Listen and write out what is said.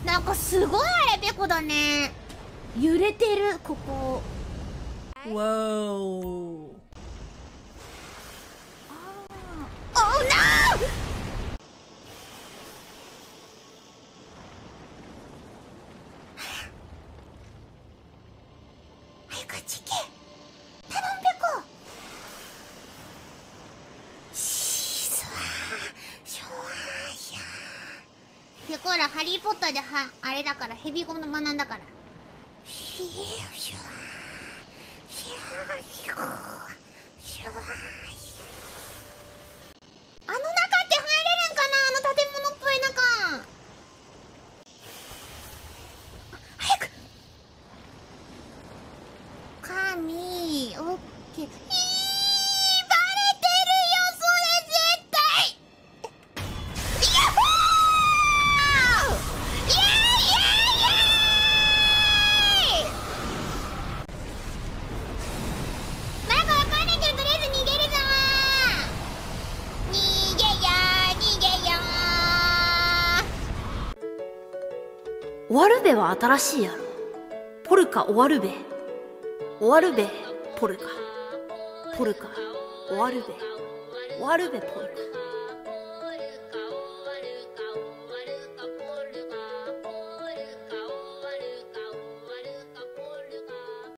なんかすごいあれペコだね。揺れてるここ。 わお。 おうなー。早くこっち行け。頼むペコ。シーズワーシュワーシャー。ペコらハリーポッターであれだからヘビゴムの学んだから。シーシュワーシュワーシュワーシュワー。あの中って入れるんかな、あの建物っぽい中。早く。神オッケー。バレてるよそれ絶対。ヤッホー。イエーイイエーイイエーイ。まだわかんないけどとりあえず逃げるぞー。逃げよー逃げよー。 終わるべは新しいやろ。ポルカ終わるべ。終わるべポルカ。ポルカ終わるべ。終わるべポルカ。